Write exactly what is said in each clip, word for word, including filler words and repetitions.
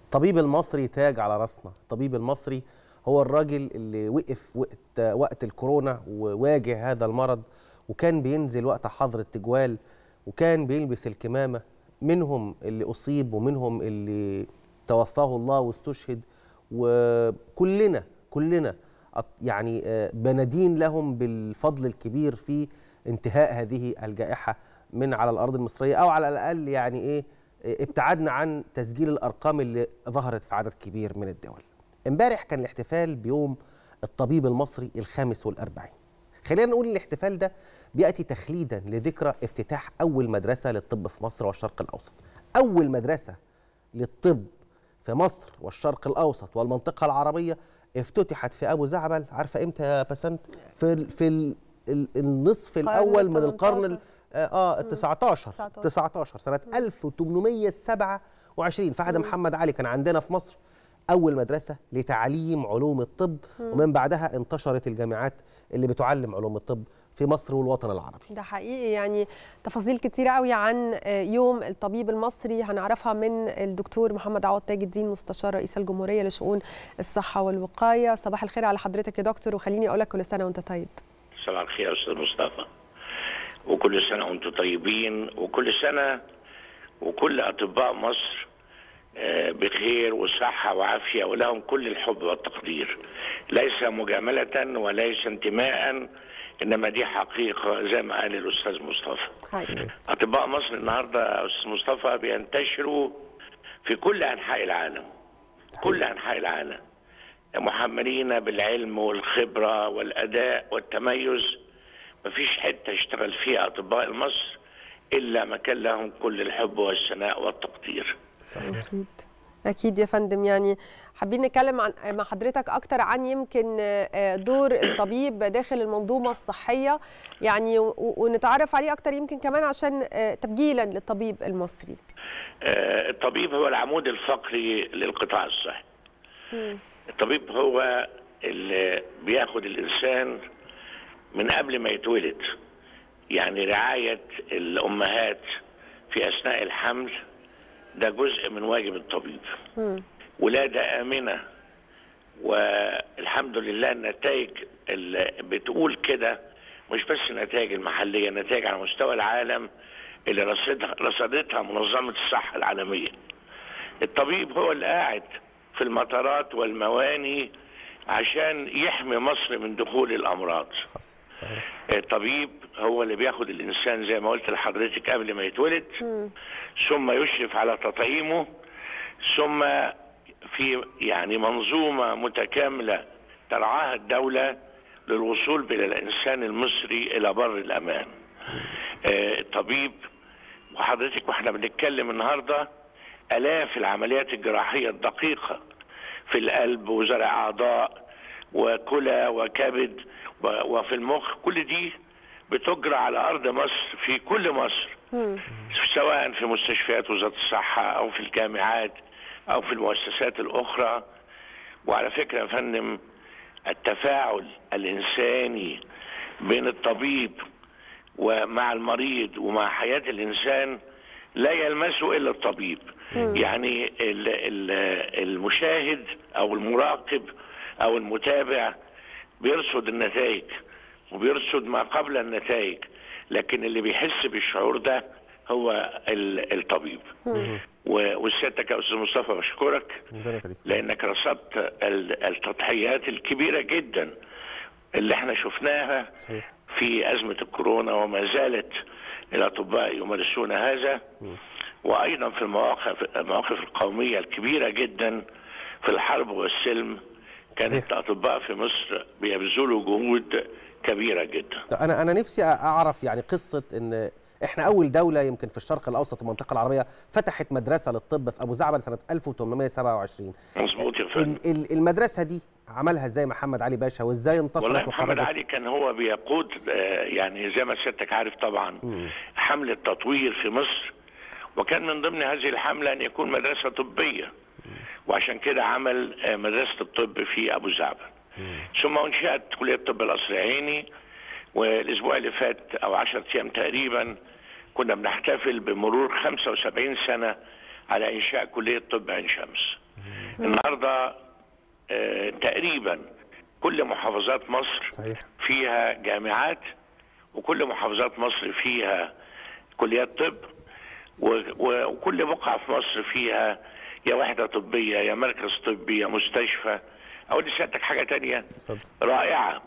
الطبيب المصري تاج على راسنا. الطبيب المصري هو الراجل اللي وقف وقت وقت الكورونا وواجه هذا المرض، وكان بينزل وقت حظر التجوال، وكان بيلبس الكمامة. منهم اللي أصيب ومنهم اللي توفاه الله واستشهد، وكلنا كلنا يعني بندين لهم بالفضل الكبير في انتهاء هذه الجائحة من على الأرض المصرية، أو على الأقل يعني إيه ابتعدنا عن تسجيل الأرقام اللي ظهرت في عدد كبير من الدول. امبارح كان الاحتفال بيوم الطبيب المصري الخامس والأربعين. خلينا نقول الاحتفال ده بيأتي تخليدا لذكرى افتتاح أول مدرسة للطب في مصر والشرق الأوسط. أول مدرسة للطب في مصر والشرق الأوسط والمنطقة العربية افتتحت في أبو زعبل. عارفة إمتى يا بسنت؟ في في النصف الأول من القرن اه تسعتاشر تسعتاشر سنة ألف وثمانمائة وسبعة وعشرين في عهد محمد علي. كان عندنا في مصر أول مدرسة لتعليم علوم الطب، ومن بعدها انتشرت الجامعات اللي بتعلم علوم الطب في مصر والوطن العربي. ده حقيقي، يعني تفاصيل كتيرة قوي عن يوم الطبيب المصري هنعرفها من الدكتور محمد عوض تاج الدين، مستشار رئيس الجمهورية لشؤون الصحة والوقاية. صباح الخير على حضرتك يا دكتور، وخليني أقول لك كل سنة وأنت طيب. صباح الخير يا أستاذ مصطفى، وكل سنة وأنتم طيبين، وكل سنة وكل أطباء مصر بخير وصحة وعافية، ولهم كل الحب والتقدير، ليس مجاملة وليس انتماء، إنما دي حقيقة زي ما قال الأستاذ مصطفى. حقيقي. أطباء مصر النهاردة يا أستاذ مصطفى بينتشروا في كل أنحاء العالم، كل أنحاء العالم، محملين بالعلم والخبرة والأداء والتميز. مفيش حتة اشتغل فيها أطباء مصر إلا ما كان لهم كل الحب والثناء والتقدير. صحيح. أكيد أكيد يا فندم. يعني حابين نتكلم عن مع حضرتك أكتر عن يمكن دور الطبيب داخل المنظومة الصحية، يعني ونتعرف عليه أكتر يمكن كمان عشان تبجيلا للطبيب المصري. الطبيب هو العمود الفقري للقطاع الصحي. الطبيب هو اللي بياخد الإنسان من قبل ما يتولد، يعني رعاية الأمهات في أثناء الحمل ده جزء من واجب الطبيب. م. ولادة آمنة، والحمد لله النتائج اللي بتقول كده مش بس النتائج المحلية، نتائج على مستوى العالم اللي رصدها رصدتها منظمة الصحة العالمية. الطبيب هو اللي قاعد في المطارات والمواني عشان يحمي مصر من دخول الأمراض. صحيح. الطبيب هو اللي بياخد الإنسان زي ما قلت لحضرتك قبل ما يتولد، م. ثم يشرف على تطعيمه، ثم في يعني منظومة متكاملة ترعاها الدولة للوصول بالإنسان المصري إلى بر الأمان. آه الطبيب وحضرتك واحنا بنتكلم النهارده آلاف العمليات الجراحية الدقيقة في القلب وزرع أعضاء وكلى وكبد وفي المخ، كل دي بتجرى على أرض مصر في كل مصر، م. سواء في مستشفيات وزارة الصحة أو في الجامعات أو في المؤسسات الأخرى. وعلى فكرة يا فندم، التفاعل الإنساني بين الطبيب ومع المريض ومع حياة الإنسان لا يلمسه إلا الطبيب. م. يعني المشاهد أو المراقب أو المتابع بيرصد النتائج وبيرصد ما قبل النتائج، لكن اللي بيحس بالشعور ده هو الطبيب. وسيادتك يا استاذ مصطفى بشكرك لانك رصدت التضحيات الكبيره جدا اللي احنا شفناها في ازمه الكورونا، وما زالت الاطباء يمارسون هذا، وايضا في المواقف المواقف القوميه الكبيره جدا في الحرب والسلم كانت الاطباء في مصر بيبذلوا جهود كبيره جدا. انا انا نفسي اعرف يعني قصه ان احنا اول دوله يمكن في الشرق الاوسط والمنطقه العربيه فتحت مدرسه للطب في ابو زعبل سنه ألف وثمانمائة وسبعة وعشرين. مظبوط يا فندم. المدرسه دي عملها ازاي محمد علي باشا، وازاي انتشرت؟ والله محمد علي كان هو بيقود يعني زي ما سيادتك عارف طبعا م. حمله تطوير في مصر، وكان من ضمن هذه الحمله ان يكون مدرسه طبيه، م. وعشان كده عمل مدرسه الطب في ابو زعبل. ثم انشئت كليه الطب القصر العيني، والاسبوع اللي فات او عشرة ايام تقريبا كنا بنحتفل بمرور خمسة وسبعين سنة على انشاء كليه طب عين شمس. النهارده آه تقريبا كل محافظات مصر صحيح. فيها جامعات، وكل محافظات مصر فيها كليات طب، وكل بقعة في مصر فيها يا وحدة طبية يا مركز طبي يا مستشفى. أقول لسيادتك حاجة تانية رائعة،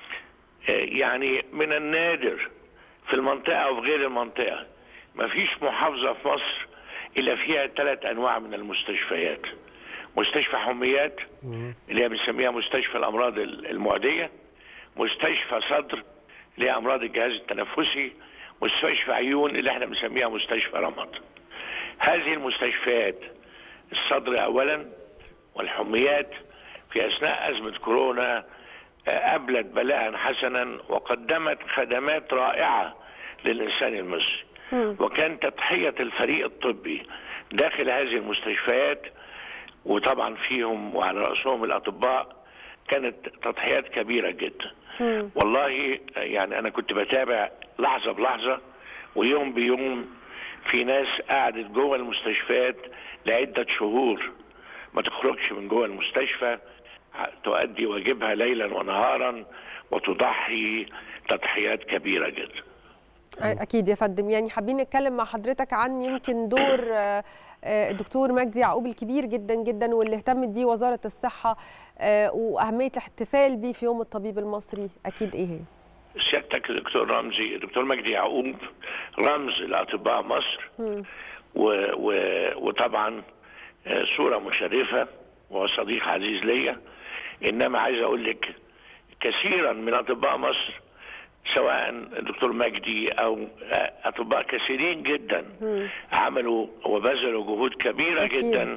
يعني من النادر في المنطقة وفي غير المنطقة مفيش محافظة في مصر إلا فيها ثلاث أنواع من المستشفيات. مستشفى حميات اللي هي بنسميها مستشفى الأمراض المعدية، مستشفى صدر اللي هي أمراض الجهاز التنفسي، مستشفى عيون اللي احنا بنسميها مستشفى رمض. هذه المستشفيات الصدر أولا والحميات في أثناء أزمة كورونا أبلت بلاء حسنا وقدمت خدمات رائعة للإنسان المصري، وكان تضحية الفريق الطبي داخل هذه المستشفيات وطبعا فيهم وعلى رأسهم الأطباء كانت تضحيات كبيرة جدا. والله يعني أنا كنت بتابع لحظة بلحظة ويوم بيوم. في ناس قعدت جوه المستشفيات لعدة شهور ما تخرجش من جوه المستشفى، تؤدي واجبها ليلا ونهارا وتضحي تضحيات كبيرة جدا. أكيد يا فندم. يعني حابين نتكلم مع حضرتك عن يمكن دور الدكتور مجدي يعقوب الكبير جدا جدا واللي اهتمت بيه وزارة الصحة وأهمية الاحتفال بيه في يوم الطبيب المصري. أكيد إيه هي؟ سيادتك الدكتور رمزي الدكتور مجدي يعقوب رمز لأطباء مصر، و و وطبعا صورة مشرفة وصديق عزيز ليا. إنما عايز أقول لك كثيرا من أطباء مصر سواء الدكتور مجدي أو أطباء كثيرين جدا عملوا وبذلوا جهود كبيرة أكيد. جدا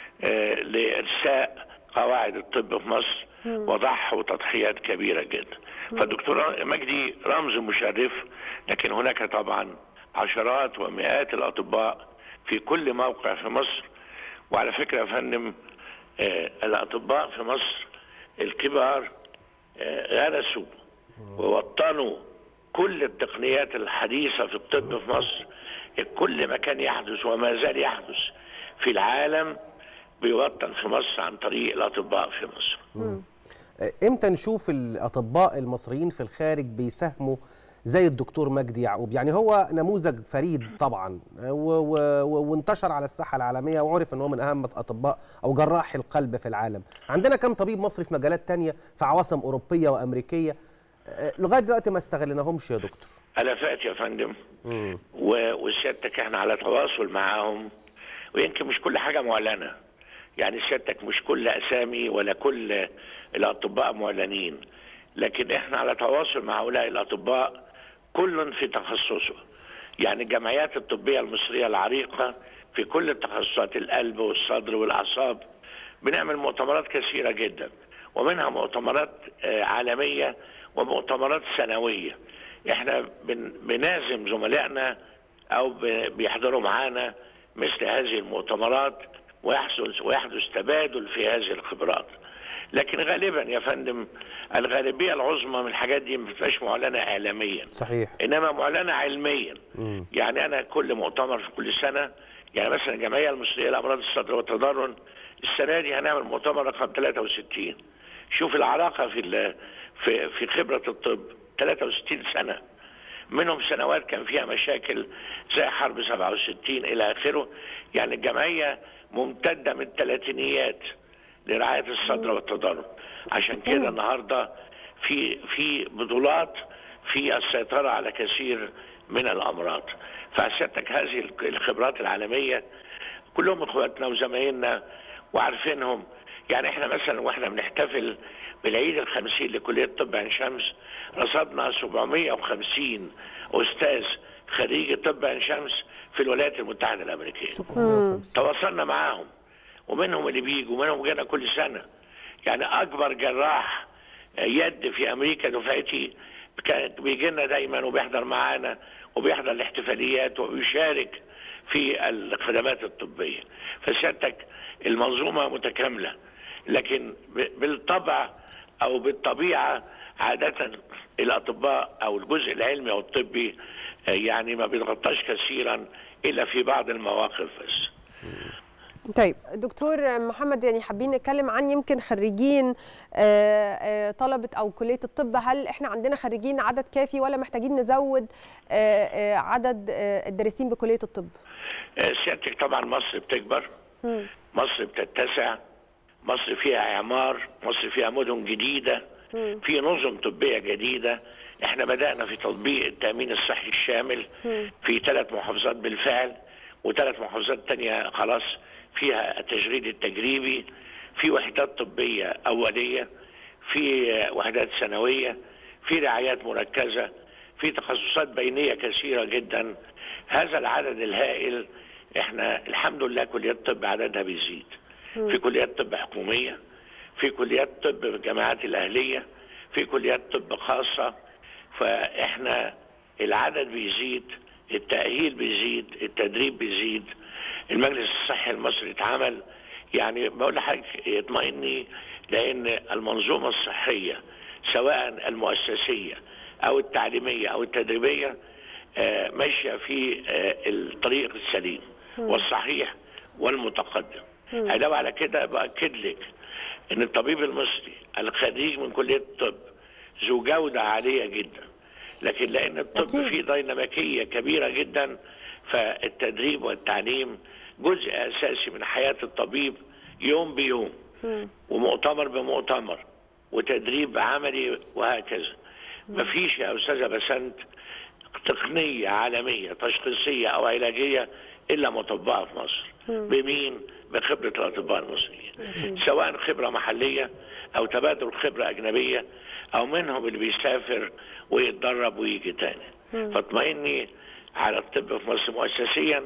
لإرساء قواعد الطب في مصر وضحوا تضحيات كبيرة جدا. فالدكتور مجدي رمز مشرف، لكن هناك طبعا عشرات ومئات الأطباء في كل موقع في مصر. وعلى فكرة يا فندم الأطباء في مصر الكبار غرسوا ووطنوا كل التقنيات الحديثة في الطب في مصر. كل ما كان يحدث وما زال يحدث في العالم بيوطن في مصر عن طريق الأطباء في مصر. امتى نشوف الأطباء المصريين في الخارج بيساهموا زي الدكتور مجدي يعقوب؟ يعني هو نموذج فريد طبعا وانتشر على الساحة العالمية وعرف ان هو من اهم اطباء او جراح القلب في العالم. عندنا كم طبيب مصري في مجالات تانية في عواصم اوروبية وامريكية لغاية دلوقتي ما استغلناهمش يا دكتور؟ ألفات يا فندم، وسيادتك احنا على تواصل معاهم، ويمكن مش كل حاجة معلنة. يعني سيادتك مش كل أسامي ولا كل الأطباء معلنين، لكن احنا على تواصل مع هؤلاء الأطباء كل في تخصصه. يعني الجمعيات الطبية المصرية العريقة في كل التخصصات، القلب والصدر والأعصاب، بنعمل مؤتمرات كثيرة جدا، ومنها مؤتمرات عالمية ومؤتمرات سنوية. احنا بنعزم زملائنا أو بيحضروا معانا مثل هذه المؤتمرات ويحدث ويحدث تبادل في هذه الخبرات. لكن غالبا يا فندم الغالبيه العظمى من الحاجات دي ما بتبقاش معلنه اعلاميا، صحيح، انما معلنه علميا. مم. يعني انا كل مؤتمر في كل سنه، يعني مثلا الجمعيه المصريه لامراض الصدر والتضرر السنه دي هنعمل مؤتمر رقم ثلاثة وستين. شوف العلاقه في في في خبره الطب، ثلاثة وستين سنه، منهم سنوات كان فيها مشاكل زي حرب سبعة وستين الى اخره. يعني الجمعيه ممتده من الثلاثينيات لرعاية الصدر والتضرر. عشان كده النهارده في في بطولات في السيطرة على كثير من الأمراض. فسيادتك هذه الخبرات العالمية كلهم اخواتنا وزمايلنا وعارفينهم. يعني احنا مثلا واحنا بنحتفل بالعيد الخمسين لكلية طب عين شمس رصدنا سبعمائة وخمسين أستاذ خريج طب عين شمس في الولايات المتحدة الأمريكية. تواصلنا معاهم، ومنهم اللي بيجوا ومنهم جانا كل سنة. يعني أكبر جراح يد في أمريكا دفعتي بيجي لنا دايما وبيحضر معانا وبيحضر الاحتفاليات وبيشارك في الخدمات الطبية. فسيادتك المنظومة متكاملة، لكن بالطبع أو بالطبيعة عادة الأطباء أو الجزء العلمي أو الطبي يعني ما بيتغطاش كثيرا إلا في بعض المواقف بس. طيب دكتور محمد، يعني حابين نتكلم عن يمكن خريجين طلبة أو كلية الطب. هل احنا عندنا خريجين عدد كافي ولا محتاجين نزود عدد الدارسين بكلية الطب؟ سيادتك طبعا مصر بتكبر، م. مصر بتتسع، مصر فيها إعمار، مصر فيها مدن جديدة، م. في نظم طبية جديدة. احنا بدأنا في تطبيق التأمين الصحي الشامل م. في ثلاث محافظات بالفعل، وثلاث محافظات تانية خلاص فيها التجريد التجريبي، في وحدات طبية أولية، في وحدات ثانوية، في رعايات مركزة، في تخصصات بينية كثيرة جدا. هذا العدد الهائل احنا الحمد لله كليات الطب عددها بيزيد، في كليات طب حكومية، في كليات طب بالجامعات الأهلية، في كليات طب خاصة. فاحنا العدد بيزيد، التأهيل بيزيد، التدريب بيزيد. المجلس الصحي المصري اتعمل، يعني بقول لحضرتك اطمئني، لأن المنظومة الصحية سواء المؤسسية أو التعليمية أو التدريبية آه ماشية في آه الطريق السليم والصحيح والمتقدم. علاوة على كده بأكد لك أن الطبيب المصري الخريج من كلية الطب ذو جودة عالية جدا، لكن لأن الطب أكيد. فيه ديناميكية كبيرة جدا، فالتدريب والتعليم جزء أساسي من حياة الطبيب يوم بيوم، م. ومؤتمر بمؤتمر وتدريب عملي وهكذا. مفيش يا أستاذة بسنت تقنية عالمية تشخيصية أو علاجية إلا مطبقة في مصر. م. بمين؟ بخبرة الأطباء المصريين، م. سواء خبرة محلية أو تبادل خبرة أجنبية، أو منهم اللي بيسافر ويتدرب ويجي تاني. فاطمئني على الطب في مصر مؤسسيا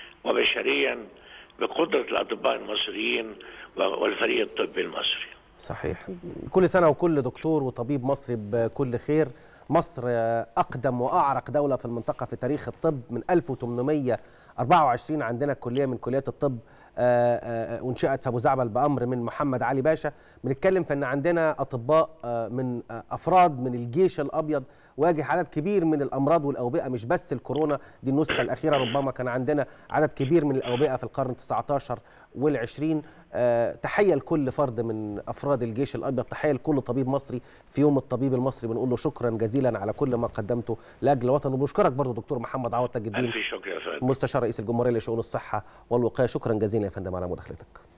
وبشريا بقدرة الأطباء المصريين والفريق الطبي المصري. صحيح. كل سنة وكل دكتور وطبيب مصري بكل خير. مصر أقدم وأعرق دولة في المنطقة في تاريخ الطب. من ألف وثمانمائة وأربعة وعشرين عندنا كلية من كليات الطب وانشأت في أبو زعبل بأمر من محمد علي باشا. بنتكلم في أن عندنا أطباء من أفراد من الجيش الأبيض واجه عدد كبير من الأمراض والأوبئة، مش بس الكورونا دي النسخة الأخيرة، ربما كان عندنا عدد كبير من الأوبئة في القرن التاسع عشر والعشرين. أه تحية لكل فرد من أفراد الجيش الأبيض، تحية لكل طبيب مصري. في يوم الطبيب المصري بنقول له شكرا جزيلا على كل ما قدمته لأجل الوطن. وبشكرك برضو دكتور محمد عوض تاج الدين، ألف شكر يا فندم، مستشار رئيس الجمهورية لشؤون الصحة والوقاية. شكرا جزيلا يا فندم على مداخلتك.